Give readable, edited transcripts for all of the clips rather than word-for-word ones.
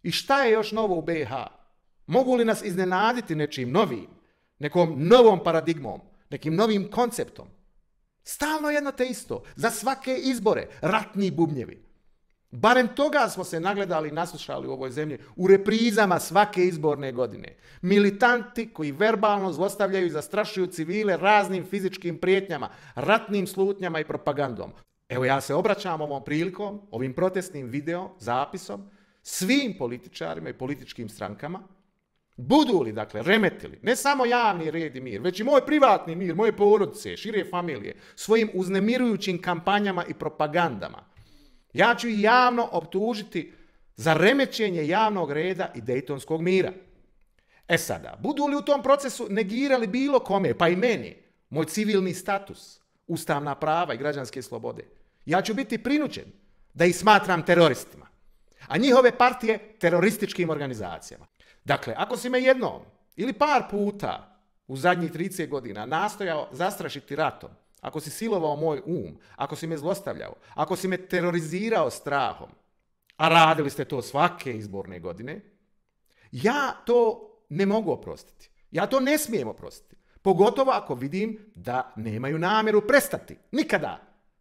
I šta je još novo u BiH? Mogu li nas iznenaditi nečim novim, nekom novom paradigmom, nekim novim konceptom? Stalno jedno te isto. Za svake izbore ratni bubnjevi. Barem toga smo se nagledali i naslušali u ovoj zemlji u reprizama svake izborne godine. Militanti koji verbalno zlostavljaju i zastrašuju civile raznim fizičkim prijetnjama, ratnim slutnjama i propagandom. Evo ja se obraćam ovom prilikom, ovim protestnim video zapisom, svim političarima i političkim strankama, budu li, dakle, remetili ne samo javni red i mir, već i moj privatni mir, moje porodice, šire familije, svojim uznemirujućim kampanjama i propagandama, ja ću ih javno optužiti za remećenje javnog reda i dejtonskog mira. E sada, budu li u tom procesu negirali bilo kome, pa i meni, moj civilni status, ustavna prava i građanske slobode, ja ću biti prinuđen da ih smatram teroristima, a njihove partije terorističkim organizacijama. Dakle, ako si me jednom ili par puta u zadnjih 30 godina nastojao zastrašiti ratom, ako si silovao moj ako si me zlostavljao, ako si me terorizirao strahom, a radili ste to svake izborne godine, ja to ne mogu oprostiti. Ja to ne smijem oprostiti. Pogotovo ako vidim da nemaju namjeru prestati. Nikada.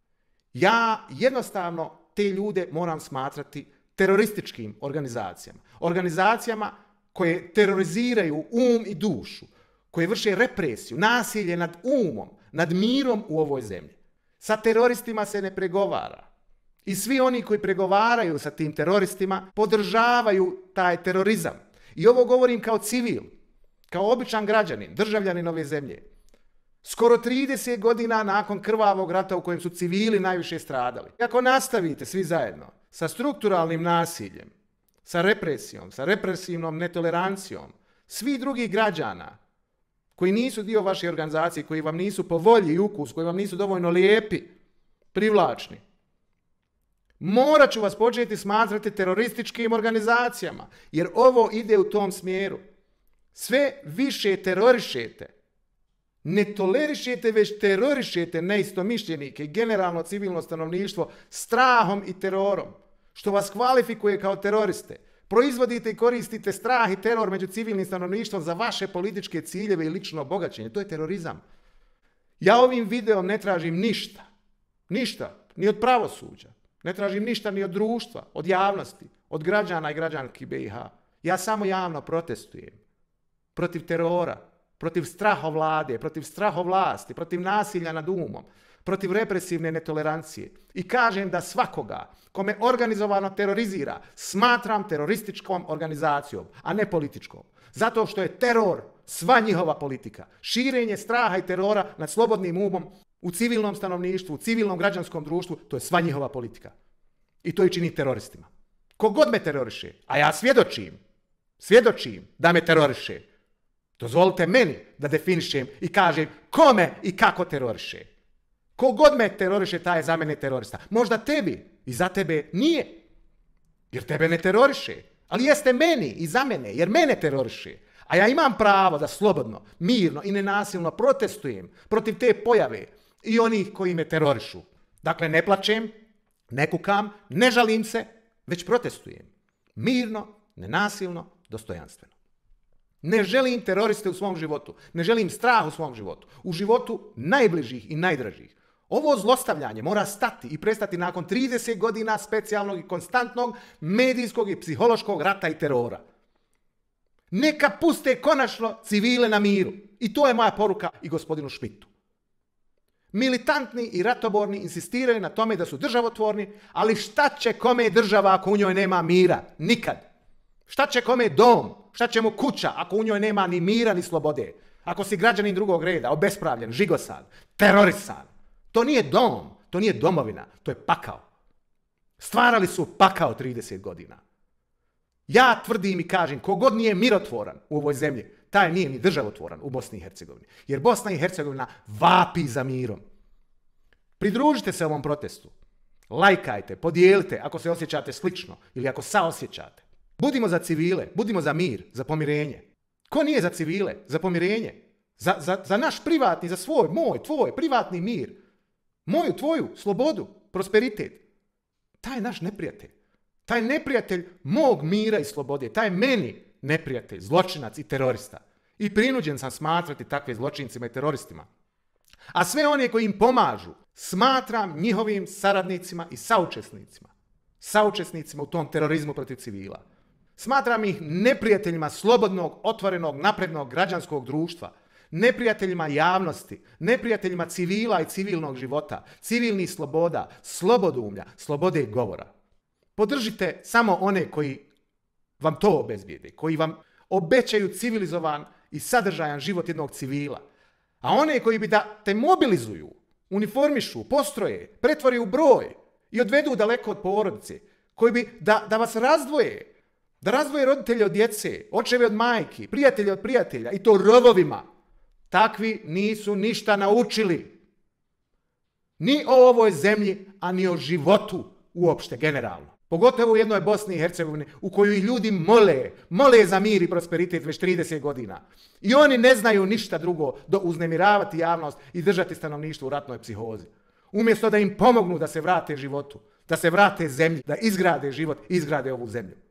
Ja jednostavno te ljude moram smatrati terorističkim organizacijama. Organizacijama koje teroriziraju i dušu, koje vrše represiju, nasilje nad umom, nad mirom u ovoj zemlji. Sa teroristima se ne pregovara. I svi oni koji pregovaraju sa tim teroristima podržavaju taj terorizam. I ovo govorim kao civil, kao običan građanin, državljanin ove zemlje. Skoro 30 godina nakon krvavog rata u kojem su civili najviše stradali. Ako nastavite svi zajedno sa strukturalnim nasiljem, sa represijom, sa represivnom netolerancijom, svih drugih građana koji nisu dio vaše organizacije, koji vam nisu po volji i ukus, koji vam nisu dovoljno lijepi, privlačni, morat ću vas početi smatrati terorističkim organizacijama, jer ovo ide u tom smjeru. Sve više terorišete. Ne tolerišete, već terorišete neistomišljenike i generalno civilno stanovništvo strahom i terorom, što vas kvalifikuje kao teroriste. Proizvodite i koristite strah i teror među civilnim stanovništvom za vaše političke ciljeve i lično bogaćenje. To je terorizam. Ja ovim videom ne tražim ništa. Ništa. Ni od pravosuđa. Ne tražim ništa ni od društva, od javnosti, od građana i građanki BiH. Ja samo javno protestujem. Protiv terora, protiv strahovlade, protiv strahovlasti, protiv nasilja nad umom, protiv represivne netolerancije. I kažem da svakoga kome organizovano terorizira smatram terorističkom organizacijom, a ne političkom. Zato što je teror sva njihova politika. Širenje straha i terora nad slobodnim umom u civilnom stanovništvu, u civilnom građanskom društvu, to je sva njihova politika. I to i čini teroristima. Kogod me teroriše, a ja svjedočim da me teroriše, dozvolite meni da definišem i kažem kome i kako teroriše. Kogod me teroriše, taj je za mene terorista. Možda tebi i za tebe nije, jer tebe ne teroriše. Ali jeste meni i za mene, jer mene teroriše. A ja imam pravo da slobodno, mirno i nenasilno protestujem protiv te pojave i onih koji me terorišu. Dakle, ne plačem, ne kukam, ne žalim se, već protestujem. Mirno, nenasilno, dostojanstveno. Ne želim teroriste u svom životu. Ne želim strah u svom životu. U životu najbližih i najdražih. Ovo zlostavljanje mora stati i prestati nakon 30 godina specijalnog i konstantnog medijskog i psihološkog rata i terora. Neka puste konačno civile na miru. I to je moja poruka i gospodinu Šmitu. Militantni i ratoborni insistiraju na tome da su državotvorni, ali šta će kome država ako u njoj nema mira? Nikad. Šta će kome dom? Šta će mu kuća ako u njoj nema ni mira ni slobode? Ako si građanin drugog reda, obespravljen, žigosan, terorisan. To nije dom, to nije domovina, to je pakao. Stvarali su pakao 30 godina. Ja tvrdim i kažem, kogod nije mirotvoran u ovoj zemlji, taj nije ni državotvoran u Bosni i Hercegovini. Jer Bosna i Hercegovina vapi za mirom. Pridružite se ovom protestu. Lajkajte, podijelite ako se osjećate slično ili ako saosjećate. Budimo za civile, budimo za mir, za pomirenje. Ko nije za civile, za pomirenje? Za naš privatni, za svoj, moj, tvoj, privatni mir. Moju, tvoju, slobodu, prosperitet. Taj je naš neprijatelj. Taj neprijatelj mog mira i slobode, taj je meni neprijatelj, zločinac i terorista. I prinuđen sam smatrati takve zločincima i teroristima. A sve one koji im pomažu, smatram njihovim saradnicima i saučesnicima. Saučesnicima u tom terorizmu protiv civila. Smatram ih neprijateljima slobodnog, otvorenog, naprednog građanskog društva. Neprijateljima javnosti, neprijateljima civila i civilnog života, civilnih sloboda, slobodoumlja, slobode govora. Podržite samo one koji vam to obezbijede, koji vam obećaju civilizovan i sadržajan život jednog civila. A one koji bi da te mobilizuju, uniformišu, postroje, pretvore u broj i odvedu daleko od porodice, koji bi da vas razdvoje, da razdvoje roditelje od djece, očeve od majki, prijatelje od prijatelja i to rovovima. Takvi nisu ništa naučili. Ni o ovoj zemlji, a ni o životu uopšte generalno. Pogotovo u jednoj Bosni i Hercegovini u kojoj ljudi mole za mir i prosperitet već 30 godina. I oni ne znaju ništa drugo do uznemiravati javnost i držati stanovništvo u ratnoj psihozi. Umjesto da im pomognu da se vrate životu, da se vrate zemlji, da izgrade život, izgrade ovu zemlju.